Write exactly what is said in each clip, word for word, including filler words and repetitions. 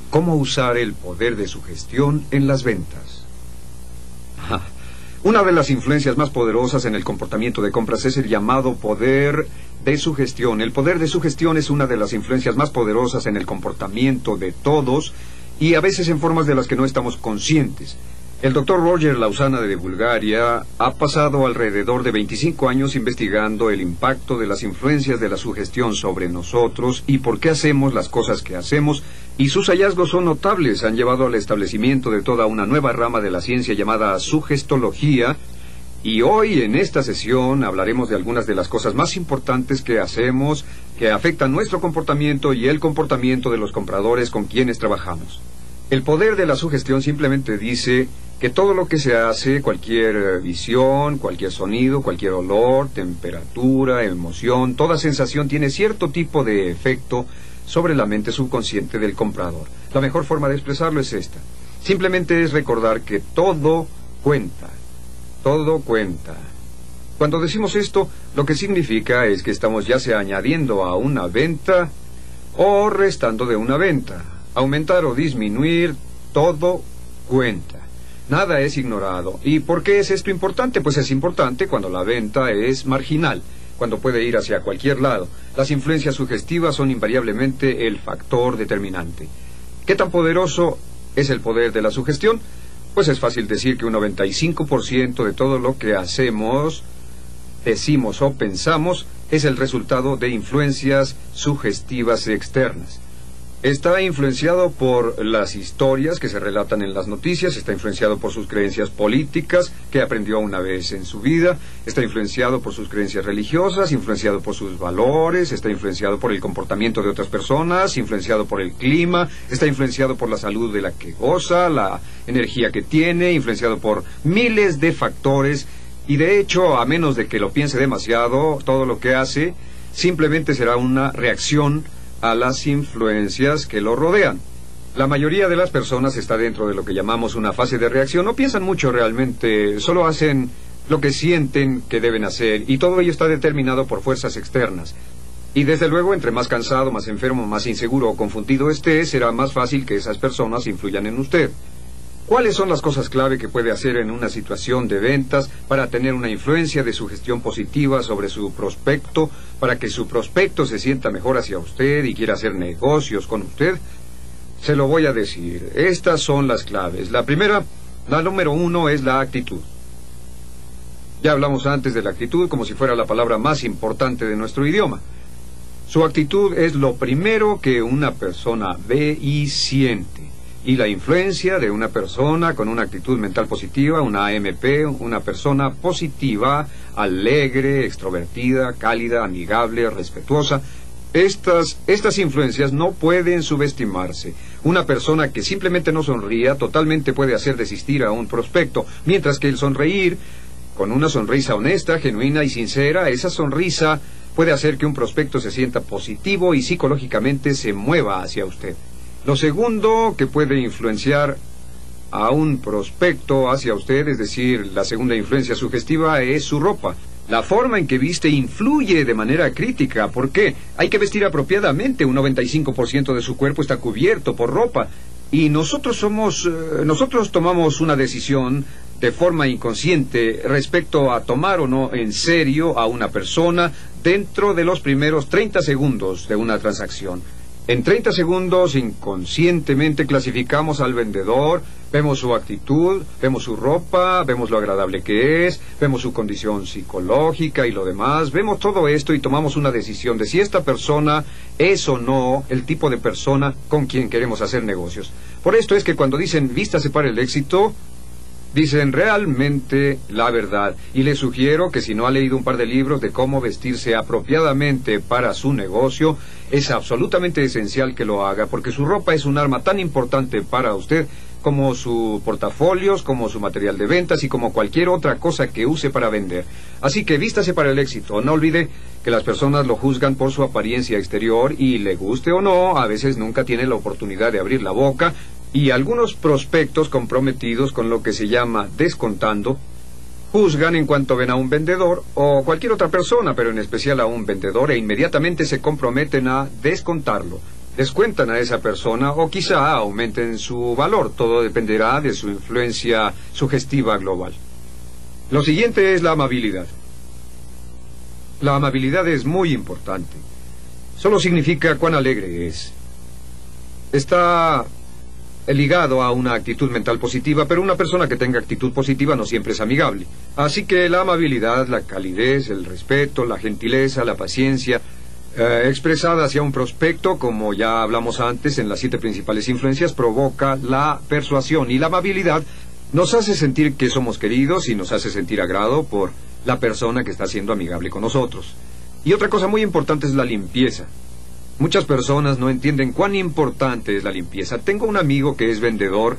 cómo usar el poder de sugestión en las ventas. Ajá. Una de las influencias más poderosas en el comportamiento de compras es el llamado poder de sugestión. El poder de sugestión es una de las influencias más poderosas en el comportamiento de todos y a veces en formas de las que no estamos conscientes. El doctor Roger Lausana de Bulgaria ha pasado alrededor de veinticinco años investigando el impacto de las influencias de la sugestión sobre nosotros y por qué hacemos las cosas que hacemos, y sus hallazgos son notables. Han llevado al establecimiento de toda una nueva rama de la ciencia llamada sugestología, y hoy en esta sesión hablaremos de algunas de las cosas más importantes que hacemos, que afectan nuestro comportamiento y el comportamiento de los compradores con quienes trabajamos. El poder de la sugestión simplemente dice que todo lo que se hace, cualquier visión, cualquier sonido, cualquier olor, temperatura, emoción, toda sensación tiene cierto tipo de efecto sobre la mente subconsciente del comprador. La mejor forma de expresarlo es esta. Simplemente es recordar que todo cuenta. Todo cuenta. Cuando decimos esto, lo que significa es que estamos ya sea añadiendo a una venta o restando de una venta. Aumentar o disminuir, todo cuenta. Nada es ignorado. ¿Y por qué es esto importante? Pues es importante cuando la venta es marginal, cuando puede ir hacia cualquier lado. Las influencias sugestivas son invariablemente el factor determinante. ¿Qué tan poderoso es el poder de la sugestión? Pues es fácil decir que un noventa y cinco por ciento de todo lo que hacemos, decimos o pensamos es el resultado de influencias sugestivas externas. Está influenciado por las historias que se relatan en las noticias, está influenciado por sus creencias políticas, que aprendió una vez en su vida, está influenciado por sus creencias religiosas, influenciado por sus valores, está influenciado por el comportamiento de otras personas, influenciado por el clima, está influenciado por la salud de la que goza, la energía que tiene, influenciado por miles de factores, y de hecho, a menos de que lo piense demasiado, todo lo que hace simplemente será una reacción a las influencias que lo rodean. La mayoría de las personas está dentro de lo que llamamos una fase de reacción. No piensan mucho realmente, solo hacen lo que sienten que deben hacer, y todo ello está determinado por fuerzas externas. Y desde luego, entre más cansado, más enfermo, más inseguro o confundido esté, será más fácil que esas personas influyan en usted. ¿Cuáles son las cosas clave que puede hacer en una situación de ventas para tener una influencia de sugestión positiva sobre su prospecto, para que su prospecto se sienta mejor hacia usted y quiera hacer negocios con usted? Se lo voy a decir. Estas son las claves. La primera, la número uno, es la actitud. Ya hablamos antes de la actitud como si fuera la palabra más importante de nuestro idioma. Su actitud es lo primero que una persona ve y siente. Y la influencia de una persona con una actitud mental positiva, una A M P, una persona positiva, alegre, extrovertida, cálida, amigable, respetuosa, estas, estas influencias no pueden subestimarse. Una persona que simplemente no sonría totalmente puede hacer desistir a un prospecto, mientras que el sonreír, con una sonrisa honesta, genuina y sincera, esa sonrisa puede hacer que un prospecto se sienta positivo y psicológicamente se mueva hacia usted. Lo segundo que puede influenciar a un prospecto hacia usted, es decir, la segunda influencia sugestiva, es su ropa. La forma en que viste influye de manera crítica. ¿Por qué? Hay que vestir apropiadamente. Un noventa y cinco por ciento de su cuerpo está cubierto por ropa. Y nosotros somos, eh, nosotros tomamos una decisión de forma inconsciente respecto a tomar o no en serio a una persona dentro de los primeros treinta segundos de una transacción. En treinta segundos, inconscientemente clasificamos al vendedor, vemos su actitud, vemos su ropa, vemos lo agradable que es, vemos su condición psicológica y lo demás, vemos todo esto y tomamos una decisión de si esta persona es o no el tipo de persona con quien queremos hacer negocios. Por esto es que cuando dicen vístase para el éxito, dicen realmente la verdad. Y les sugiero que si no ha leído un par de libros de cómo vestirse apropiadamente para su negocio, es absolutamente esencial que lo haga, porque su ropa es un arma tan importante para usted como su portafolios, como su material de ventas y como cualquier otra cosa que use para vender. Así que vístase para el éxito. No olvide que las personas lo juzgan por su apariencia exterior y, le guste o no, a veces nunca tiene la oportunidad de abrir la boca. Y algunos prospectos comprometidos con lo que se llama descontando juzgan en cuanto ven a un vendedor o cualquier otra persona, pero en especial a un vendedor, e inmediatamente se comprometen a descontarlo. descuentan a esa persona o quizá aumenten su valor. Todo dependerá de su influencia sugestiva global. Lo siguiente es la amabilidad. La amabilidad es muy importante. Solo significa cuán alegre es. Está ligado a una actitud mental positiva, pero una persona que tenga actitud positiva no siempre es amigable. Así que la amabilidad, la calidez, el respeto, la gentileza, la paciencia, eh, expresada hacia un prospecto, como ya hablamos antes en las siete principales influencias, provoca la persuasión. Y la amabilidad nos hace sentir que somos queridos y nos hace sentir agrado por la persona que está siendo amigable con nosotros. Y otra cosa muy importante es la limpieza. Muchas personas no entienden cuán importante es la limpieza. Tengo un amigo que es vendedor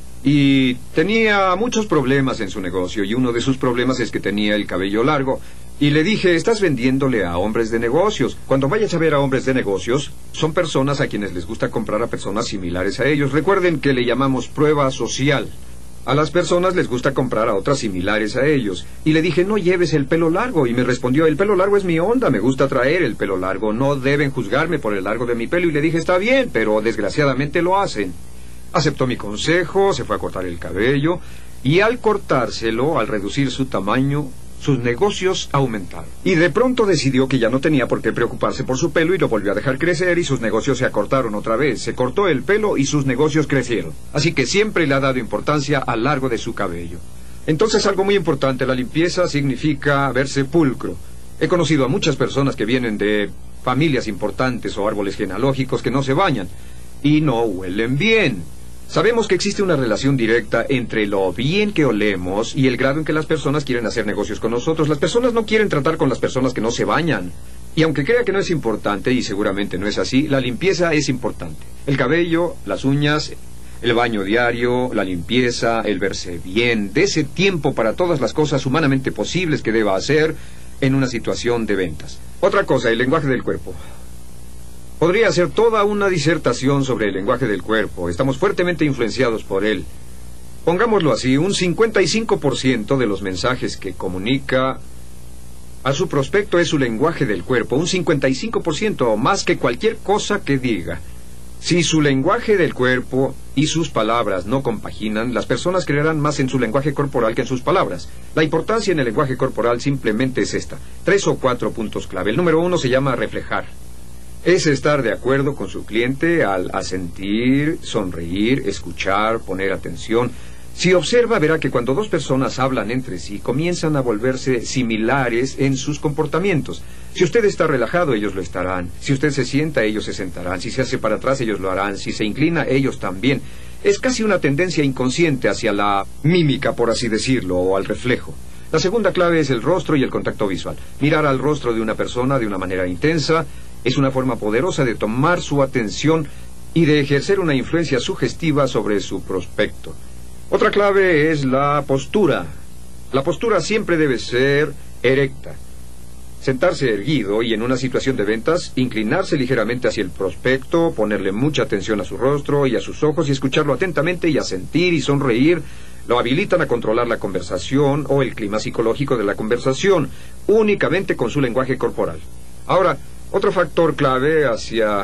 y tenía muchos problemas en su negocio, y uno de sus problemas es que tenía el cabello largo. Y le dije, estás vendiéndole a hombres de negocios. Cuando vayas a ver a hombres de negocios, son personas a quienes les gusta comprar a personas similares a ellos. Recuerden que le llamamos prueba social. A las personas les gusta comprar a otras similares a ellos. Y le dije, no lleves el pelo largo. Y me respondió, el pelo largo es mi onda, me gusta traer el pelo largo. No deben juzgarme por el largo de mi pelo. Y le dije, está bien, pero desgraciadamente lo hacen. Aceptó mi consejo, se fue a cortar el cabello. Y al cortárselo, al reducir su tamaño, sus negocios aumentaron. Y de pronto decidió que ya no tenía por qué preocuparse por su pelo y lo volvió a dejar crecer, y sus negocios se acortaron otra vez. Se cortó el pelo y sus negocios crecieron. Así que siempre le ha dado importancia al largo de su cabello. Entonces, algo muy importante, la limpieza significa verse pulcro. He conocido a muchas personas que vienen de familias importantes o árboles genealógicos que no se bañan y no huelen bien. Sabemos que existe una relación directa entre lo bien que olemos y el grado en que las personas quieren hacer negocios con nosotros. Las personas no quieren tratar con las personas que no se bañan. Y aunque crea que no es importante, y seguramente no es así, la limpieza es importante. El cabello, las uñas, el baño diario, la limpieza, el verse bien. Dese tiempo para todas las cosas humanamente posibles que deba hacer en una situación de ventas. Otra cosa, el lenguaje del cuerpo. Podría hacer toda una disertación sobre el lenguaje del cuerpo. Estamos fuertemente influenciados por él. Pongámoslo así, un cincuenta y cinco por ciento de los mensajes que comunica a su prospecto es su lenguaje del cuerpo. Un cincuenta y cinco por ciento más que cualquier cosa que diga. Si su lenguaje del cuerpo y sus palabras no compaginan, las personas creerán más en su lenguaje corporal que en sus palabras. La importancia en el lenguaje corporal simplemente es esta. Tres o cuatro puntos clave. El número uno se llama reflejar. Es estar de acuerdo con su cliente al asentir, sonreír, escuchar, poner atención. Si observa, verá que cuando dos personas hablan entre sí, comienzan a volverse similares en sus comportamientos. Si usted está relajado, ellos lo estarán. Si usted se sienta, ellos se sentarán. Si se hace para atrás, ellos lo harán. Si se inclina, ellos también. Es casi una tendencia inconsciente hacia la mímica, por así decirlo, o al reflejo. La segunda clave es el rostro y el contacto visual. Mirar al rostro de una persona de una manera intensa es una forma poderosa de tomar su atención y de ejercer una influencia sugestiva sobre su prospecto. Otra clave es la postura. La postura siempre debe ser erecta. Sentarse erguido y en una situación de ventas, inclinarse ligeramente hacia el prospecto, ponerle mucha atención a su rostro y a sus ojos y escucharlo atentamente y asentir y sonreír, lo habilitan a controlar la conversación o el clima psicológico de la conversación, únicamente con su lenguaje corporal. Ahora, otro factor clave hacia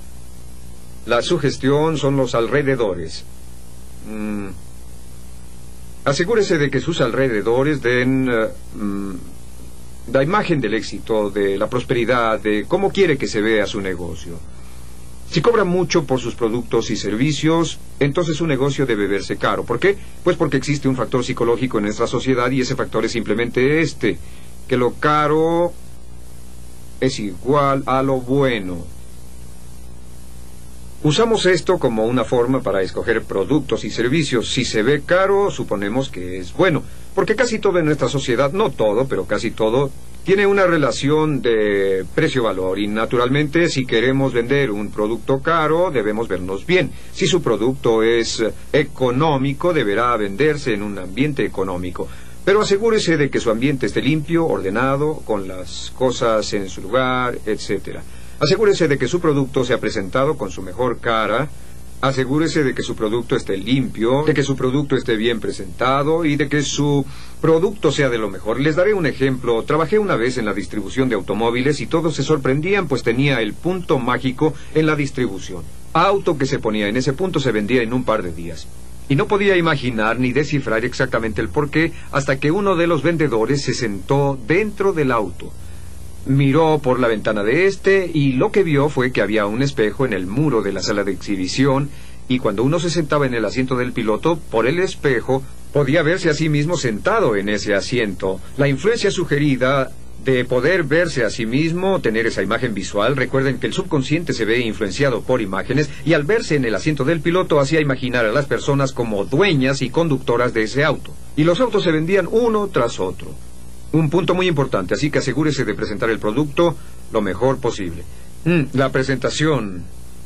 la sugestión son los alrededores. Mm. Asegúrese de que sus alrededores den uh, mm, la imagen del éxito, de la prosperidad, de cómo quiere que se vea su negocio. Si cobra mucho por sus productos y servicios, entonces su negocio debe verse caro. ¿Por qué? Pues porque existe un factor psicológico en nuestra sociedad y ese factor es simplemente este, que lo caro es igual a lo bueno. Usamos esto como una forma para escoger productos y servicios. Si se ve caro, suponemos que es bueno, porque casi todo en nuestra sociedad, no todo, pero casi todo, tiene una relación de precio-valor y naturalmente si queremos vender un producto caro debemos vernos bien. Si su producto es económico deberá venderse en un ambiente económico. Pero asegúrese de que su ambiente esté limpio, ordenado, con las cosas en su lugar, etcétera. Asegúrese de que su producto sea presentado con su mejor cara Asegúrese de que su producto esté limpio, de que su producto esté bien presentado y de que su producto sea de lo mejor. Les daré un ejemplo. Trabajé una vez en la distribución de automóviles y todos se sorprendían, pues tenía el punto mágico en la distribución. Auto que se ponía en ese punto se vendía en un par de días. Y no podía imaginar ni descifrar exactamente el porqué hasta que uno de los vendedores se sentó dentro del auto. Miró por la ventana de este y lo que vio fue que había un espejo en el muro de la sala de exhibición y cuando uno se sentaba en el asiento del piloto, por el espejo, podía verse a sí mismo sentado en ese asiento. La influencia sugerida de poder verse a sí mismo, tener esa imagen visual, recuerden que el subconsciente se ve influenciado por imágenes y al verse en el asiento del piloto hacía imaginar a las personas como dueñas y conductoras de ese auto. Y los autos se vendían uno tras otro. Un punto muy importante, así que asegúrese de presentar el producto lo mejor posible. Mm, la presentación.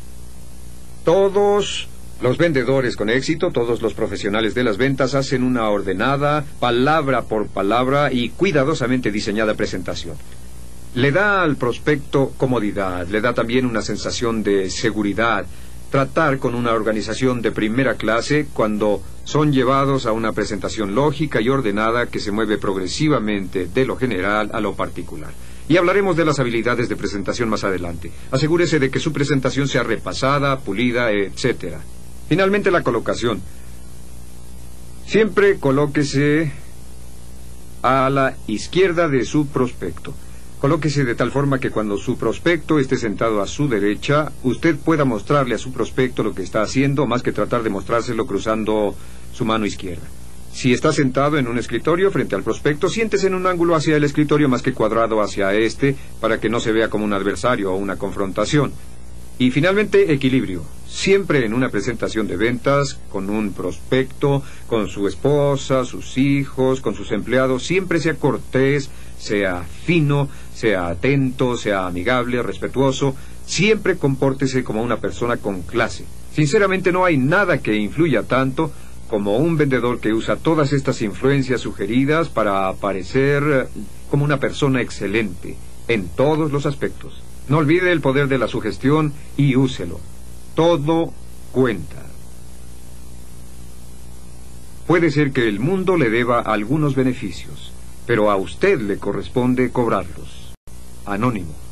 Todos los vendedores con éxito, todos los profesionales de las ventas hacen una ordenada, palabra por palabra y cuidadosamente diseñada presentación. Le da al prospecto comodidad, le da también una sensación de seguridad. Tratar con una organización de primera clase cuando son llevados a una presentación lógica y ordenada que se mueve progresivamente de lo general a lo particular. Y hablaremos de las habilidades de presentación más adelante. Asegúrese de que su presentación sea repasada, pulida, etcétera. Finalmente, la colocación. Siempre colóquese a la izquierda de su prospecto. Colóquese de tal forma que cuando su prospecto esté sentado a su derecha, usted pueda mostrarle a su prospecto lo que está haciendo, más que tratar de mostrárselo cruzando su mano izquierda. Si está sentado en un escritorio frente al prospecto, siéntese en un ángulo hacia el escritorio más que cuadrado hacia este, para que no se vea como un adversario o una confrontación. Y finalmente, equilibrio. Siempre en una presentación de ventas, con un prospecto, con su esposa, sus hijos, con sus empleados, siempre sea cortés, sea fino, sea atento, sea amigable, respetuoso. Siempre compórtese como una persona con clase. Sinceramente, no hay nada que influya tanto como un vendedor que usa todas estas influencias sugeridas para aparecer como una persona excelente en todos los aspectos. No olvide el poder de la sugestión y úselo. Todo cuenta. Puede ser que el mundo le deba algunos beneficios, pero a usted le corresponde cobrarlos. Anónimo.